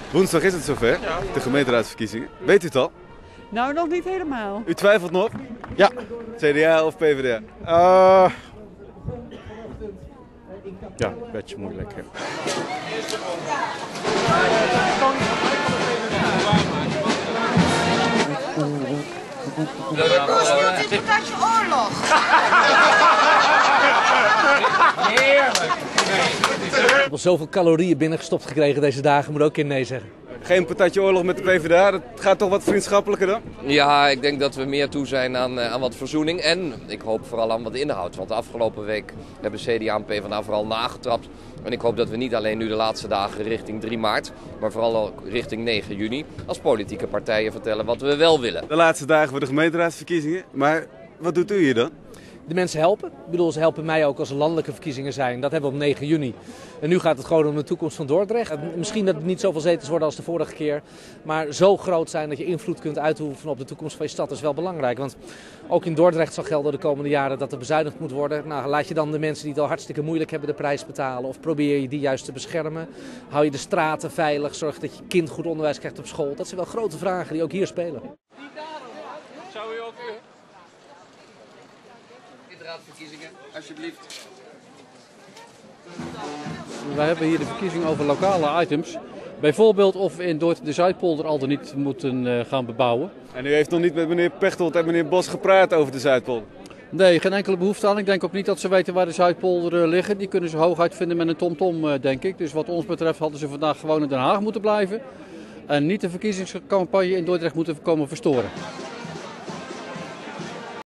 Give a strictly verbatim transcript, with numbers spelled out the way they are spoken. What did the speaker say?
Woensdag is het zover, de gemeenteraadsverkiezingen. Weet u het al? Nou, nog niet helemaal. U twijfelt nog? Ja. C D A of P V D A? Uh, ja, een beetje moeilijk. Ja. Het is een patatje oorlog. Ik heb al zoveel calorieën binnengestopt gekregen deze dagen, moet ook in nee zeggen. Geen patatje oorlog met de P V D A, dat gaat toch wat vriendschappelijker dan? Ja, ik denk dat we meer toe zijn aan, aan wat verzoening en ik hoop vooral aan wat inhoud. Want de afgelopen week hebben C D A en P v d A vooral nagetrapt. En ik hoop dat we niet alleen nu de laatste dagen richting drie maart, maar vooral ook richting negen juni als politieke partijen vertellen wat we wel willen. De laatste dagen voor de gemeenteraadsverkiezingen, maar wat doet u hier dan? De mensen helpen. Ik bedoel, ze helpen mij ook als er landelijke verkiezingen zijn. Dat hebben we op negen juni. En nu gaat het gewoon om de toekomst van Dordrecht. Misschien dat het niet zoveel zetels worden als de vorige keer. Maar zo groot zijn dat je invloed kunt uitoefenen op de toekomst van je stad is wel belangrijk. Want ook in Dordrecht zal gelden de komende jaren dat er bezuinigd moet worden. Nou, laat je dan de mensen die het al hartstikke moeilijk hebben de prijs betalen. Of probeer je die juist te beschermen. Hou je de straten veilig. Zorg dat je kind goed onderwijs krijgt op school. Dat zijn wel grote vragen die ook hier spelen. Zou u ook... Raadsverkiezingen, alsjeblieft. We hebben hier de verkiezing over lokale items. Bijvoorbeeld of we in Dordrecht de Zuidpolder al dan niet moeten uh, gaan bebouwen. En u heeft nog niet met meneer Pechtold en meneer Bos gepraat over de Zuidpolder? Nee, geen enkele behoefte aan. Ik denk ook niet dat ze weten waar de Zuidpolder uh, liggen. Die kunnen ze hooguit vinden met een tomtom, uh, denk ik. Dus wat ons betreft hadden ze vandaag gewoon in Den Haag moeten blijven. En niet de verkiezingscampagne in Dordrecht moeten komen verstoren.